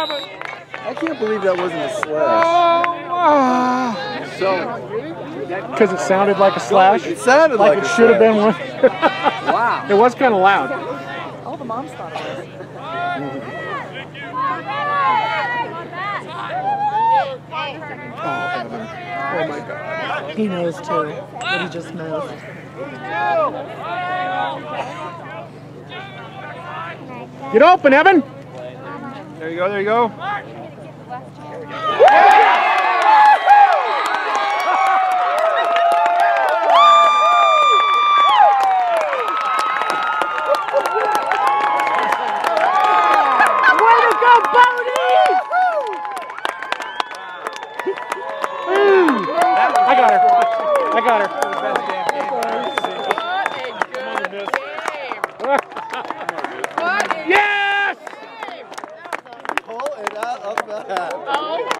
I can't believe that wasn't a slash. Because it sounded like a slash? It sounded like it should have been one. Wow. It was kind of loud. All the moms thought it was. Oh my God. He knows too, but he just knows. Get open, Evan. There you go, there you go. Way to go, Bodie! I got her. I got her. Yes! Pull it out of the hat.